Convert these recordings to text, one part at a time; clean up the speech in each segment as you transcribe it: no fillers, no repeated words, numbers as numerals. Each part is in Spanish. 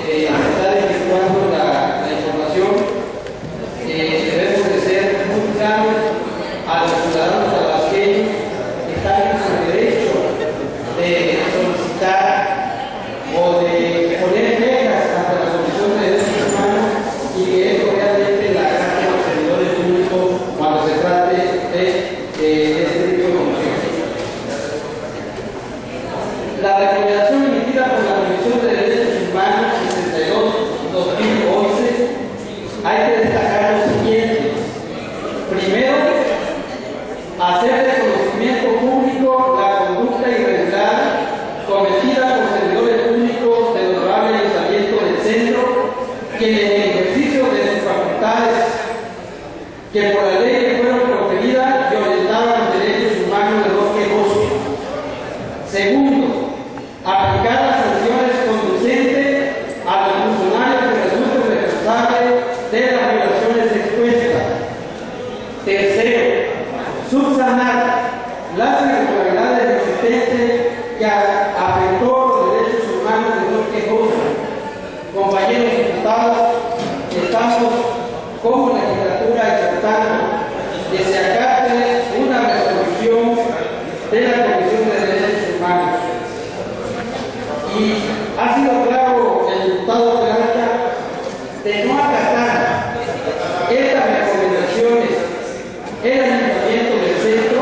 se está efectuando la información. Debemos de ser muy claros a los ciudadanos tabasqueños que están en su derecho de solicitar o de poner quejas ante la Comisión de Derechos Humanos y que esto realmente la carga de los servidores públicos cuando se trate de este tipo de comisiones. La recomendación emitida por la Comisión de Derechos Humanos 62-2011 hay que destacar lo siguiente. Primero, hacer de conocimiento público la conducta irregular cometida por servidores públicos del honorable Ayuntamiento del Centro, que en el ejercicio de sus facultades, que por la ley que fueron proferidas, violentaban los derechos humanos de los quejosos. Segundo, aplicar las sanciones conducentes a los funcionarios que resulten responsables de las violaciones expuestas. Tercero, subsanar las irregularidades existentes que afectó los derechos humanos de los quejosos. Compañeros diputados, estamos como legislatura exhortando que se acate una resolución de la Comisión de Derechos Humanos. Y ha sido claro el diputado Peralta de no acatar estas recomendaciones el Ayuntamiento del Centro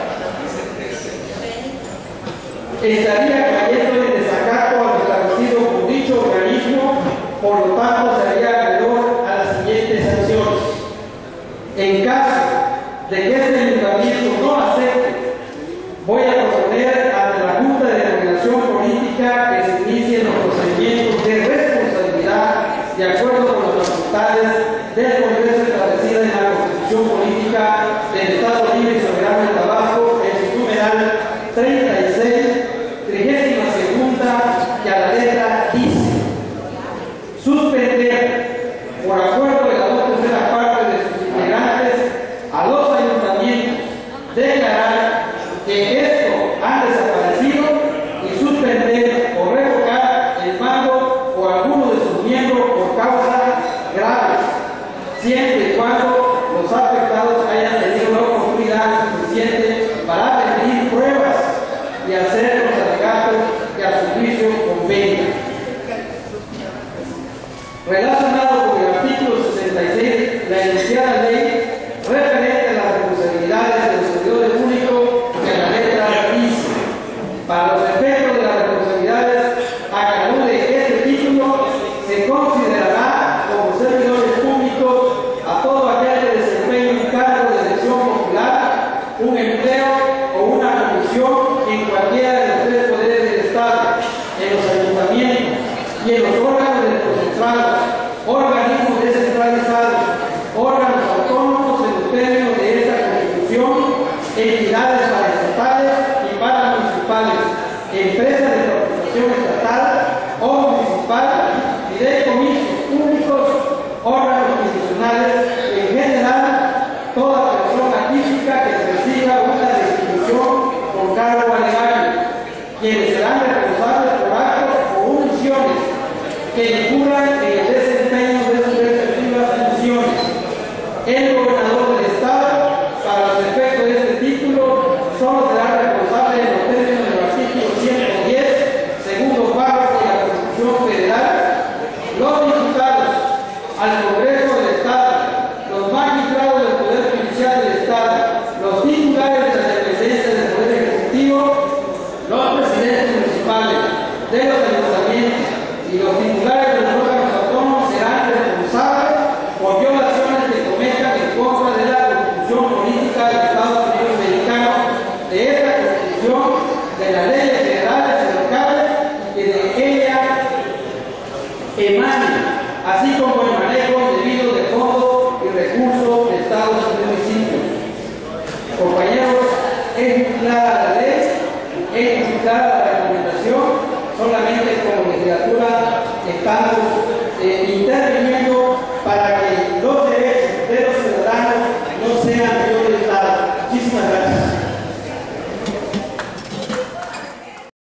estaría cayendo en desacato a lo establecido por dicho organismo, por lo tanto sería acreedor a las siguientes sanciones. En caso de que este Ayuntamiento no acepte, voy a proponer ante la Junta de Coordinación Política que se inicien los procedimientos de responsabilidad de acuerdo con las facultades del Congreso establecidas en la Constitución Política del Estado Libre y Soberano de Tabasco, en su numeral 36, 32ª, que a la letra dice: suspender, por acuerdo de las 2/3 partes de sus integrantes, a los ayuntamientos, declarar que esto han desaparecido y suspender o revocar el mando o alguno de sus miembros por causas graves, siempre y cuando los afectados hayan tenido la oportunidad suficiente para rendir pruebas y hacer los alegatos que a su juicio convengan. Relacionado con el artículo 66, la iniciada ley referente a las responsabilidades de los servidores públicos, que la letra dice: para los efectos de las responsabilidades a cargo de este título, se considerará como servidores públicos a todo aquel que desempeñe un cargo de elección popular, un empleo o una comisión en cualquiera de los 3 poderes del Estado, en los ayuntamientos y en los órganos desconcentrados, organismos descentralizados, órganos autónomos en los términos de esta Constitución, entidades paraestatales y paramunicipales, empresas de participación estatal o municipal y de comicios públicos, órganos institucionales, en general, toda persona física que reciba una restitución por cargo alegario, quienes serán responsables por actos o omisiones que incurran en el desempeño de sus respectivas funciones. El gobernador del Estado, para los efectos de este título, solo será responsable en los términos del artículo 110, segundo párrafo de la Constitución Federal. Los diputados al Congreso del Estado, los magistrados del Poder Judicial del Estado, los titulares de las dependencias del Poder Ejecutivo, los presidentes municipales de los ayuntamientos y los titulares de los órganos autónomos serán responsables por violaciones que cometan en contra de la Constitución Política del Estados Unidos Americano, de esta Constitución, de las leyes federales y locales que de ella emanen, así como el manejo debido de fondos y recursos de estados y municipios. Compañeros, es muy clara la ley, es muy clara la recomendación, solamente como legislatura estamos